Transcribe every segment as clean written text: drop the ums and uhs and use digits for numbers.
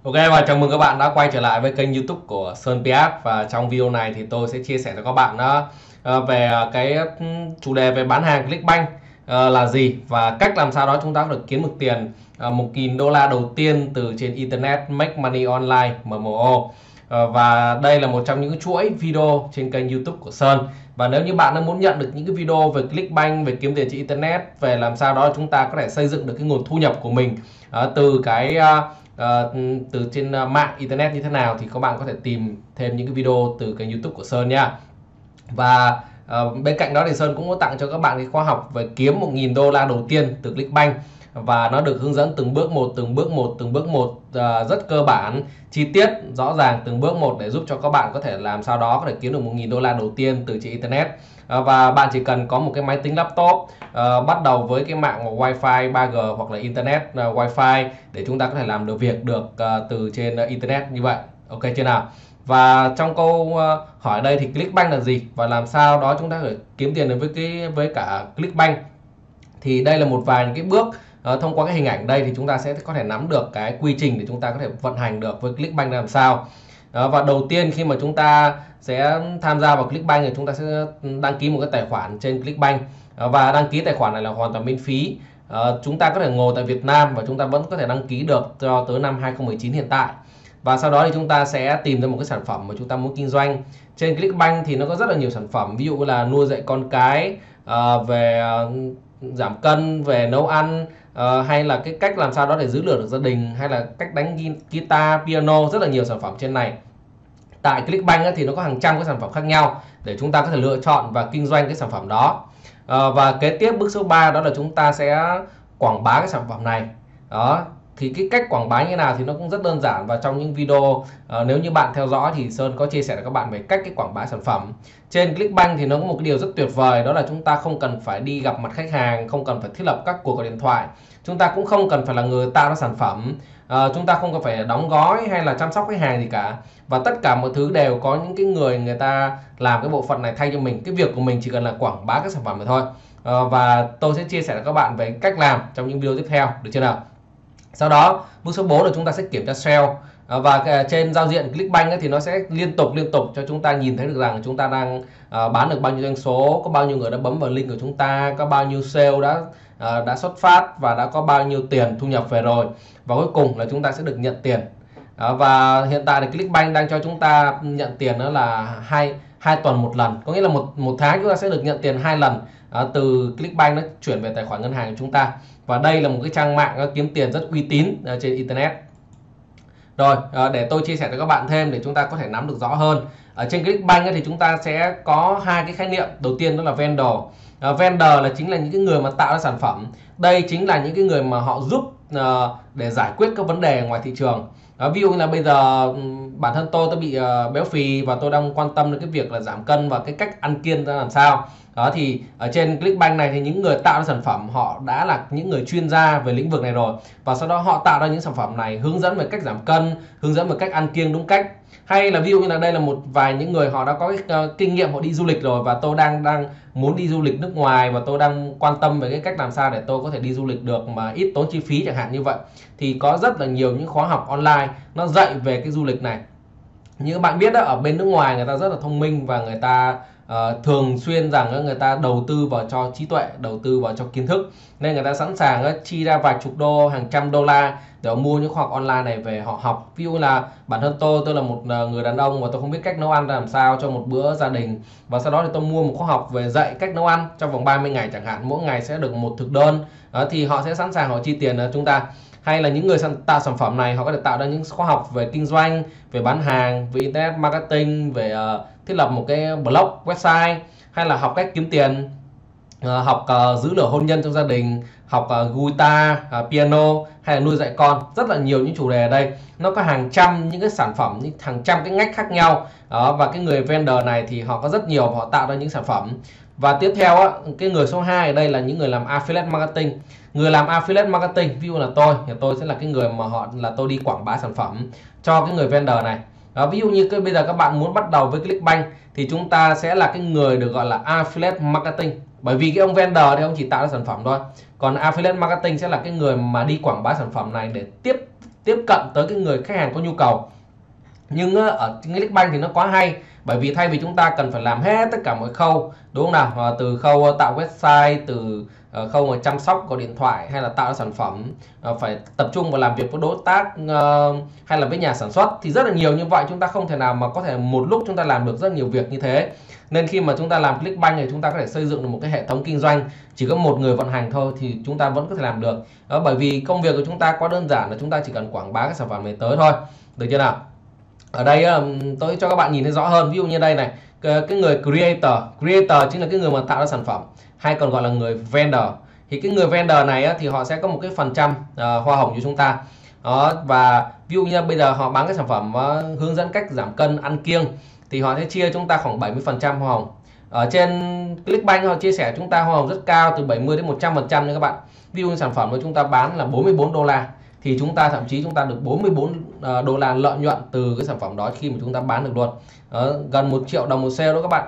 Ok, và chào mừng các bạn đã quay trở lại với kênh YouTube của Sơn PH. Và trong video này thì tôi sẽ chia sẻ cho các bạn về cái chủ đề về bán hàng Clickbank là gì, và cách làm sao đó chúng ta có thể kiếm được tiền 1.000 đô la đầu tiên từ trên Internet Make Money Online MMO. Và đây là một trong những chuỗi video trên kênh YouTube của Sơn. Và nếu như bạn đang muốn nhận được những cái video về Clickbank, về kiếm tiền trên Internet, về làm sao đó chúng ta có thể xây dựng được cái nguồn thu nhập của mình từ từ trên mạng Internet như thế nào, thì các bạn có thể tìm thêm những cái video từ kênh YouTube của Sơn nha. Và bên cạnh đó thì Sơn cũng có tặng cho các bạn cái khóa học về kiếm 1.000 đô la đầu tiên từ Clickbank, và nó được hướng dẫn từng bước một, rất cơ bản, chi tiết, rõ ràng từng bước một, để giúp cho các bạn có thể làm sao đó có thể kiếm được 1.000 đô la đầu tiên từ trên Internet. Và bạn chỉ cần có một cái máy tính laptop bắt đầu với cái mạng Wi-Fi 3G hoặc là Internet Wi-Fi để chúng ta có thể làm được việc từ trên Internet như vậy. Ok chưa nào? Và trong câu hỏi đây thì Clickbank là gì và làm sao đó chúng ta có thể kiếm tiền được với cả Clickbank, thì đây là một vài những cái bước. Thông qua cái hình ảnh đây thì chúng ta sẽ có thể nắm được cái quy trình để chúng ta có thể vận hành được với Clickbank làm sao. Và đầu tiên khi mà chúng ta sẽ tham gia vào Clickbank thì chúng ta sẽ đăng ký một cái tài khoản trên Clickbank, và đăng ký tài khoản này là hoàn toàn miễn phí. Chúng ta có thể ngồi tại Việt Nam và chúng ta vẫn có thể đăng ký được cho tới năm 2019 hiện tại. Và sau đó thì chúng ta sẽ tìm ra một cái sản phẩm mà chúng ta muốn kinh doanh. Trên Clickbank thì nó có rất là nhiều sản phẩm, ví dụ là nuôi dạy con cái, về giảm cân, về nấu ăn, hay là cái cách làm sao đó để giữ lửa được gia đình, hay là cách đánh guitar, piano, rất là nhiều sản phẩm trên này. Tại Clickbank thì nó có hàng trăm cái sản phẩm khác nhau để chúng ta có thể lựa chọn và kinh doanh cái sản phẩm đó. Và kế tiếp bước số 3 đó là chúng ta sẽ quảng bá cái sản phẩm này. Đó, thì cái cách quảng bá như nào thì nó cũng rất đơn giản, và trong những video nếu như bạn theo dõi thì Sơn có chia sẻ với các bạn về cách cái quảng bá sản phẩm. Trên Clickbank thì nó có một cái điều rất tuyệt vời, đó là chúng ta không cần phải đi gặp mặt khách hàng, không cần phải thiết lập các cuộc gọi điện thoại, chúng ta cũng không cần phải là người tạo ra sản phẩm, chúng ta không cần phải đóng gói hay là chăm sóc khách hàng gì cả, và tất cả mọi thứ đều có những cái người ta làm cái bộ phận này thay cho mình. Cái việc của mình chỉ cần là quảng bá các sản phẩm này thôi. Và tôi sẽ chia sẻ với các bạn về cách làm trong những video tiếp theo, được chưa nào? Sau đó bước số 4 là chúng ta sẽ kiểm tra sale. Và trên giao diện Clickbank thì nó sẽ liên tục cho chúng ta nhìn thấy được rằng chúng ta đang bán được bao nhiêu doanh số, có bao nhiêu người đã bấm vào link của chúng ta, có bao nhiêu sale đã xuất phát, và đã có bao nhiêu tiền thu nhập về rồi. Và cuối cùng là chúng ta sẽ được nhận tiền. Và hiện tại thì Clickbank đang cho chúng ta nhận tiền đó là hai tuần một lần, có nghĩa là một tháng chúng ta sẽ được nhận tiền 2 lần từ Clickbank, nó chuyển về tài khoản ngân hàng của chúng ta. Và đây là một cái trang mạng kiếm tiền rất uy tín trên Internet. Rồi, để tôi chia sẻ cho các bạn thêm để chúng ta có thể nắm được rõ hơn. Ở trên Clickbank thì chúng ta sẽ có hai cái khái niệm. Đầu tiên đó là vendor. Vendor chính là những cái người mà tạo ra sản phẩm. Đây chính là những cái người mà họ giúp để giải quyết các vấn đề ngoài thị trường. Ví dụ như là bây giờ bản thân tôi bị béo phì và tôi đang quan tâm đến cái việc là giảm cân và cái cách ăn kiêng ra làm sao. Đó thì ở trên Clickbank này thì những người tạo ra sản phẩm họ đã là những người chuyên gia về lĩnh vực này rồi, và sau đó họ tạo ra những sản phẩm này hướng dẫn về cách giảm cân, hướng dẫn về cách ăn kiêng đúng cách. Hay là ví dụ như là đây là một vài những người họ đã có cái kinh nghiệm, họ đi du lịch rồi, và tôi đang muốn đi du lịch nước ngoài, và tôi đang quan tâm về cái cách làm sao để tôi có thể đi du lịch được mà ít tốn chi phí chẳng hạn như vậy. Thì có rất là nhiều những khóa học online nó dạy về cái du lịch này. Như các bạn biết đó, ở bên nước ngoài người ta rất là thông minh, và người ta thường xuyên rằng người ta đầu tư vào cho trí tuệ, đầu tư vào cho kiến thức, nên người ta sẵn sàng chi ra vài chục đô, hàng trăm đô la để mua những khóa học online này về họ học. Ví dụ là bản thân tôi là một người đàn ông và tôi không biết cách nấu ăn làm sao cho một bữa gia đình, và sau đó thì tôi mua một khóa học về dạy cách nấu ăn trong vòng 30 ngày chẳng hạn, mỗi ngày sẽ được một thực đơn. Thì họ sẽ sẵn sàng họ chi tiền cho chúng ta. Hay là những người tạo sản phẩm này họ có thể tạo ra những khóa học về kinh doanh, về bán hàng, về internet marketing, về thiết lập một cái blog, website, hay là học cách kiếm tiền, học giữ lửa hôn nhân trong gia đình, học guitar, piano, hay là nuôi dạy con. Rất là nhiều những chủ đề ở đây, nó có hàng trăm những cái sản phẩm, hàng trăm cái ngách khác nhau. Và cái người vendor này thì họ có rất nhiều, họ tạo ra những sản phẩm. Và tiếp theo cái người số 2 ở đây là những người làm affiliate marketing. Người làm affiliate marketing, ví dụ là tôi sẽ là cái người mà tôi đi quảng bá sản phẩm cho cái người vendor này. Ví dụ như bây giờ các bạn muốn bắt đầu với Clickbank thì chúng ta sẽ là cái người được gọi là affiliate marketing, bởi vì cái ông vendor thì ông chỉ tạo ra sản phẩm thôi, còn affiliate marketing sẽ là cái người mà đi quảng bá sản phẩm này để tiếp cận tới cái người khách hàng có nhu cầu. Nhưng ở Clickbank thì nó quá hay, bởi vì thay vì chúng ta cần phải làm hết tất cả mọi khâu, đúng không nào, từ khâu tạo website, từ khâu mà chăm sóc gọi điện thoại hay là tạo ra sản phẩm, phải tập trung vào làm việc với đối tác hay là với nhà sản xuất, thì rất là nhiều như vậy, chúng ta không thể nào mà có thể một lúc chúng ta làm được rất nhiều việc như thế. Nên khi mà chúng ta làm Clickbank thì chúng ta có thể xây dựng được một cái hệ thống kinh doanh chỉ có một người vận hành thôi thì chúng ta vẫn có thể làm được. Bởi vì công việc của chúng ta quá đơn giản, là chúng ta chỉ cần quảng bá cái sản phẩm này tới thôi, được chưa nào? Ở đây tôi cho các bạn nhìn thấy rõ hơn. Ví dụ như đây này, cái người creator chính là cái người mà tạo ra sản phẩm, hay còn gọi là người vendor. Thì cái người vendor này thì họ sẽ có một cái phần trăm hoa hồng cho chúng ta đó. Và ví dụ như bây giờ họ bán cái sản phẩm hướng dẫn cách giảm cân ăn kiêng thì họ sẽ chia chúng ta khoảng 70% hoa hồng. Ở trên Clickbank họ chia sẻ chúng ta hoa hồng rất cao, từ 70 đến 100% nha các bạn. Ví dụ như sản phẩm của chúng ta bán là 44 đô la thì chúng ta thậm chí chúng ta được 44 đô la lợi nhuận từ cái sản phẩm đó khi mà chúng ta bán được luôn. Gần 1 triệu đồng một sale đó các bạn.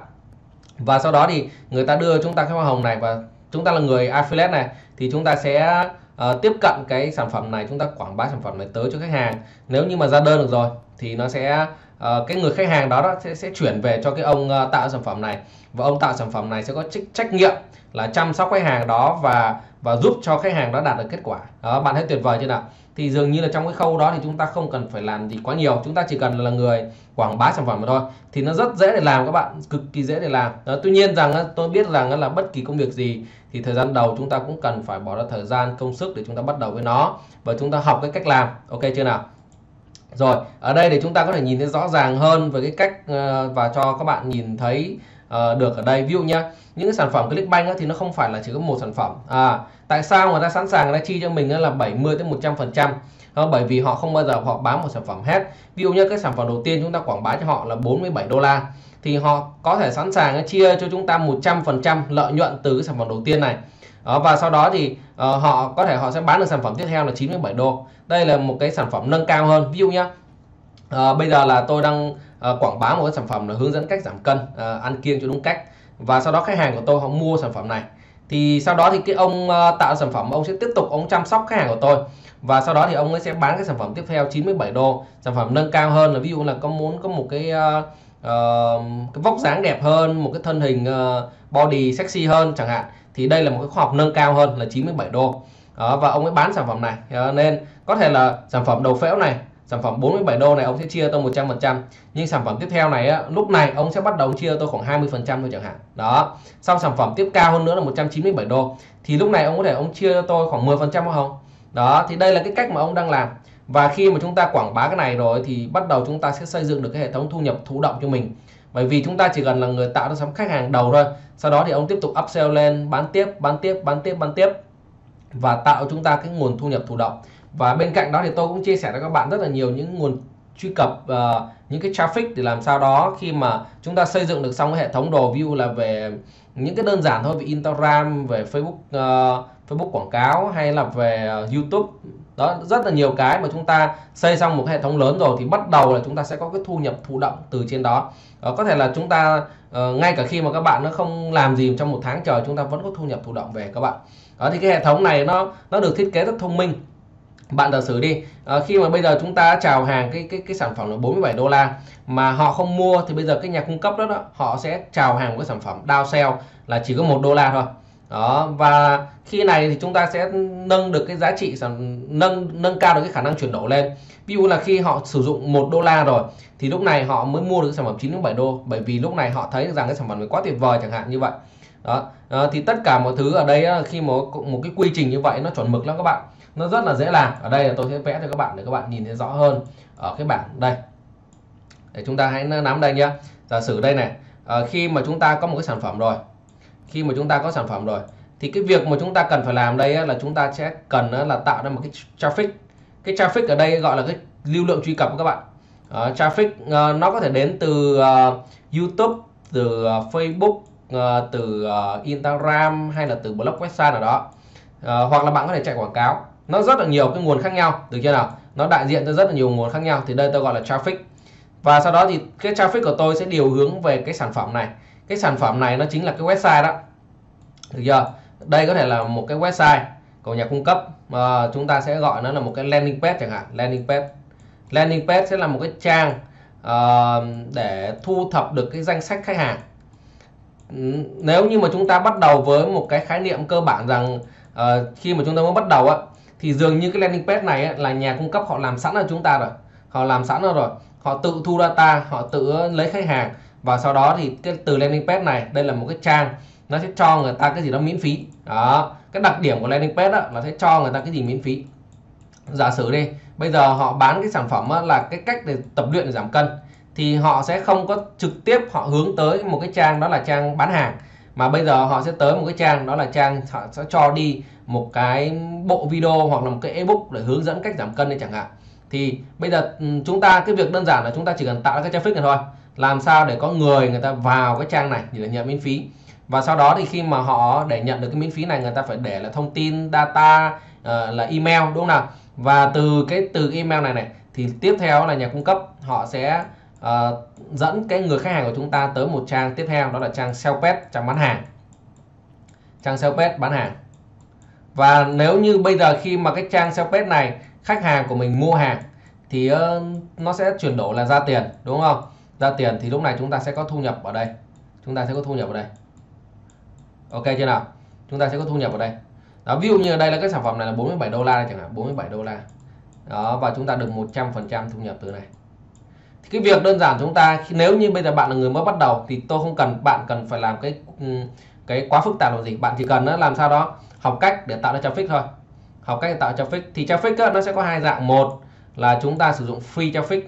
Và sau đó thì người ta đưa chúng ta cái hoa hồng này, và chúng ta là người affiliate này thì chúng ta sẽ tiếp cận cái sản phẩm này, chúng ta quảng bá sản phẩm này tới cho khách hàng. Nếu như mà ra đơn được rồi thì nó sẽ cái người khách hàng đó sẽ chuyển về cho cái ông tạo sản phẩm này, và ông tạo sản phẩm này sẽ có trách nhiệm là chăm sóc khách hàng đó và giúp cho khách hàng đó đạt được kết quả. Đó, bạn thấy tuyệt vời chưa nào? Thì dường như là trong cái khâu đó thì chúng ta không cần phải làm gì quá nhiều, chúng ta chỉ cần là người quảng bá sản phẩm mà thôi, thì nó rất dễ để làm các bạn, cực kỳ dễ để làm. Tuy nhiên rằng tôi biết rằng là bất kỳ công việc gì thì thời gian đầu chúng ta cũng cần phải bỏ ra thời gian công sức để chúng ta bắt đầu với nó, và chúng ta học cái cách làm, ok chưa nào? Rồi, ở đây thì chúng ta có thể nhìn thấy rõ ràng hơn về cái cách và cho các bạn nhìn thấy được ở đây. Ví dụ nhá, những cái sản phẩm Clickbank thì nó không phải là chỉ có một sản phẩm. Tại sao người ta sẵn sàng người ta chi cho mình là 70 đến 100%? Bởi vì họ không bao giờ họ bán một sản phẩm hết. Ví dụ như cái sản phẩm đầu tiên chúng ta quảng bá cho họ là 47 đô la thì họ có thể sẵn sàng chia cho chúng ta 100% lợi nhuận từ cái sản phẩm đầu tiên này. Và sau đó thì họ có thể họ sẽ bán được sản phẩm tiếp theo là 97 đô. Đây là một cái sản phẩm nâng cao hơn. Ví dụ nhá, bây giờ là tôi đang quảng bá một cái sản phẩm là hướng dẫn cách giảm cân, ăn kiêng cho đúng cách, và sau đó khách hàng của tôi họ mua sản phẩm này, thì sau đó thì cái ông tạo sản phẩm ông sẽ tiếp tục ông chăm sóc khách hàng của tôi, và sau đó thì ông ấy sẽ bán cái sản phẩm tiếp theo 97 đô, sản phẩm nâng cao hơn, là ví dụ là muốn có một cái vóc dáng đẹp hơn, một cái thân hình body sexy hơn chẳng hạn, thì đây là một cái khóa học nâng cao hơn là 97 đô. Và ông ấy bán sản phẩm này, nên có thể là sản phẩm đầu phễu này, sản phẩm 47 đô này ông sẽ chia tôi 100%, nhưng sản phẩm tiếp theo này lúc này ông sẽ bắt đầu chia tôi khoảng 20% thôi chẳng hạn. Đó, sau sản phẩm tiếp cao hơn nữa là 197 đô thì lúc này ông có thể ông chia cho tôi khoảng 10% hoa hồng. Đó, thì đây là cái cách mà ông đang làm. Và khi mà chúng ta quảng bá cái này rồi thì bắt đầu chúng ta sẽ xây dựng được cái hệ thống thu nhập thụ động cho mình. Bởi vì chúng ta chỉ cần là người tạo ra sản phẩm khách hàng đầu thôi, sau đó thì ông tiếp tục upsell lên, bán tiếp và tạo chúng ta cái nguồn thu nhập thụ động. Và bên cạnh đó thì tôi cũng chia sẻ cho các bạn rất là nhiều những nguồn truy cập, những cái traffic để làm sao đó khi mà chúng ta xây dựng được xong cái hệ thống đồ, ví dụ là về những cái đơn giản thôi, về Instagram, về Facebook quảng cáo, hay là về YouTube. Đó, rất là nhiều cái mà chúng ta xây xong một hệ thống lớn rồi thì bắt đầu là chúng ta sẽ có cái thu nhập thụ động từ trên đó. Có thể là chúng ta ngay cả khi mà các bạn nó không làm gì trong một tháng trời, chúng ta vẫn có thu nhập thụ động về các bạn. Đó, thì cái hệ thống này nó được thiết kế rất thông minh. Bạn giả sử đi, khi mà bây giờ chúng ta chào hàng cái sản phẩm là 47 đô la mà họ không mua, thì bây giờ cái nhà cung cấp đó họ sẽ chào hàng một cái sản phẩm down sell là chỉ có 1 đô la thôi. Đó, và khi này thì chúng ta sẽ nâng được cái giá trị nâng cao được cái khả năng chuyển đổi lên. Ví dụ là khi họ sử dụng 1 đô la rồi thì lúc này họ mới mua được cái sản phẩm 97 đô, bởi vì lúc này họ thấy rằng cái sản phẩm này quá tuyệt vời chẳng hạn như vậy. Đó, thì tất cả mọi thứ ở đây khi một cái quy trình như vậy nó chuẩn mực lắm các bạn, nó rất là dễ làm. Ở đây là tôi sẽ vẽ cho các bạn để các bạn nhìn thấy rõ hơn ở cái bảng đây. Để chúng ta hãy nắm đây nhé. Giả sử đây này, khi mà chúng ta có một cái sản phẩm rồi, thì cái việc mà chúng ta cần phải làm đây là chúng ta sẽ cần là tạo ra một cái traffic. Cái traffic ở đây gọi là cái lưu lượng truy cập của các bạn. Traffic nó có thể đến từ YouTube, từ Facebook, từ Instagram, hay là từ blog website nào đó, hoặc là bạn có thể chạy quảng cáo. Nó rất là nhiều cái nguồn khác nhau, được chưa nào? Nó đại diện cho rất là nhiều nguồn khác nhau, thì đây tôi gọi là traffic. Và sau đó thì cái traffic của tôi sẽ điều hướng về cái sản phẩm này. Cái sản phẩm này nó chính là cái website đó, được chưa? Đây có thể là một cái website, của nhà cung cấp. Chúng ta sẽ gọi nó là một cái landing page chẳng hạn. Landing page sẽ là một cái trang để thu thập được cái danh sách khách hàng. Nếu như mà chúng ta bắt đầu với một cái khái niệm cơ bản rằng khi mà chúng ta mới bắt đầu thì dường như cái landing page này là nhà cung cấp họ làm sẵn cho chúng ta rồi, họ tự thu data, họ tự lấy khách hàng, và sau đó thì cái từ landing page này, đây là một cái trang nó sẽ cho người ta cái gì đó miễn phí. Đó, cái đặc điểm của landing page là sẽ cho người ta cái gì miễn phí. Giả sử đi, bây giờ họ bán cái sản phẩm là cái cách để tập luyện để giảm cân, thì họ sẽ không có trực tiếp họ hướng tới một cái trang đó là trang bán hàng, mà bây giờ họ sẽ tới một cái trang đó là trang họ sẽ cho đi một cái bộ video hoặc là một cái ebook để hướng dẫn cách giảm cân đi chẳng hạn. Thì bây giờ chúng ta, cái việc đơn giản là chúng ta chỉ cần tạo ra cái traffic này thôi, làm sao để có người ta vào cái trang này để nhận miễn phí. Và sau đó thì khi mà họ để nhận được cái miễn phí này, người ta phải để là thông tin data, là email, đúng không nào. Và từ email này thì tiếp theo là nhà cung cấp họ sẽ dẫn cái người khách hàng của chúng ta tới một trang tiếp theo, đó là trang sales page, trang bán hàng. Trang sales page bán hàng. Và nếu như bây giờ khi mà cái trang sales page này khách hàng của mình mua hàng thì nó sẽ chuyển đổi là ra tiền, đúng không? Ra tiền thì lúc này chúng ta sẽ có thu nhập ở đây. Ok chưa nào? Chúng ta sẽ có thu nhập ở đây. Đó, ví dụ như ở đây là cái sản phẩm này là 47 đô la chẳng hạn, 47 đô la. Đó, và chúng ta được 100% thu nhập từ này. Thì cái việc đơn giản chúng ta, nếu như bây giờ bạn là người mới bắt đầu thì tôi không cần bạn cần phải làm cái quá phức tạp làm gì. Bạn chỉ cần làm sao đó học cách để tạo ra traffic thôi. Học cách để tạo traffic. Thì traffic nó sẽ có hai dạng. Một là chúng ta sử dụng free traffic.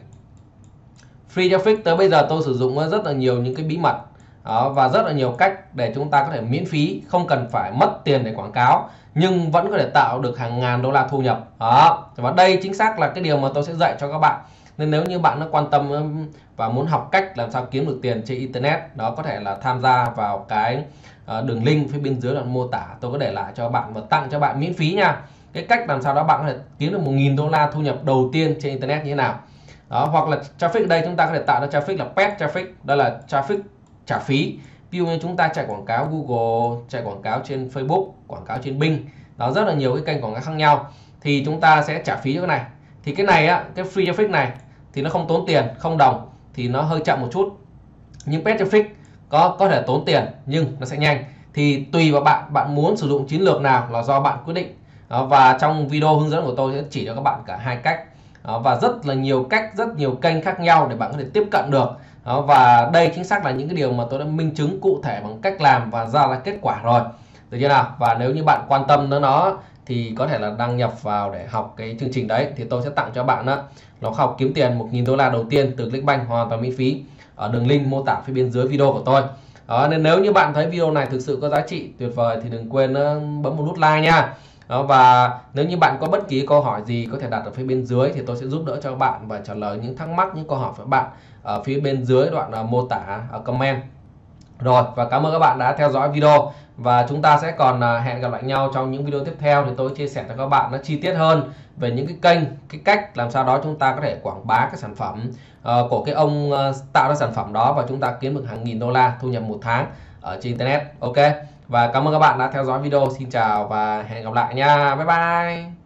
Free traffic tới bây giờ tôi sử dụng rất là nhiều những cái bí mật. Đó, và rất là nhiều cách để chúng ta có thể miễn phí, không cần phải mất tiền để quảng cáo, nhưng vẫn có thể tạo được hàng ngàn đô la thu nhập. Đó, và đây chính xác là cái điều mà tôi sẽ dạy cho các bạn. Nên nếu như bạn quan tâm và muốn học cách làm sao kiếm được tiền trên internet, đó có thể là tham gia vào cái đường link phía bên dưới đoạn mô tả, tôi có để lại cho bạn và tặng cho bạn miễn phí nha. Cái cách làm sao đó bạn có thể kiếm được 1.000 đô la thu nhập đầu tiên trên internet như thế nào. Đó, hoặc là traffic ở đây chúng ta có thể tạo ra traffic là paid traffic, đó là traffic trả phí. Ví dụ như chúng ta chạy quảng cáo Google, chạy quảng cáo trên Facebook, quảng cáo trên Bing, đó rất là nhiều cái kênh quảng cáo khác nhau, thì chúng ta sẽ trả phí cho cái này. Thì cái này cái free traffic này thì nó không tốn tiền, không đồng, thì nó hơi chậm một chút. Nhưng paid traffic có thể tốn tiền nhưng nó sẽ nhanh. Thì tùy vào bạn muốn sử dụng chiến lược nào là do bạn quyết định. Và trong video hướng dẫn của tôi sẽ chỉ cho các bạn cả hai cách. Và rất là nhiều cách, rất nhiều kênh khác nhau để bạn có thể tiếp cận được. Và đây chính xác là những cái điều mà tôi đã minh chứng cụ thể bằng cách làm và ra là kết quả rồi. Được chưa nào? Và nếu như bạn quan tâm đến nó thì có thể là đăng nhập vào để học cái chương trình đấy, thì tôi sẽ tặng cho bạn nó học kiếm tiền 1.000 đô la đầu tiên từ Clickbank hoàn toàn miễn phí ở đường link mô tả phía bên dưới video của tôi. Nên nếu như bạn thấy video này thực sự có giá trị tuyệt vời thì đừng quên bấm một nút like nha. Và nếu như bạn có bất kỳ câu hỏi gì có thể đặt ở phía bên dưới thì tôi sẽ giúp đỡ cho bạn và trả lời những thắc mắc, những câu hỏi của bạn ở phía bên dưới đoạn mô tả comment. Rồi, và cảm ơn các bạn đã theo dõi video, và chúng ta sẽ còn hẹn gặp lại nhau trong những video tiếp theo, thì tôi chia sẻ cho các bạn nó chi tiết hơn về những cái kênh, cái cách làm sao đó chúng ta có thể quảng bá cái sản phẩm của cái ông tạo ra sản phẩm đó, và chúng ta kiếm được hàng nghìn đô la thu nhập một tháng ở trên internet. Ok, và cảm ơn các bạn đã theo dõi video. Xin chào và hẹn gặp lại nha. Bye bye.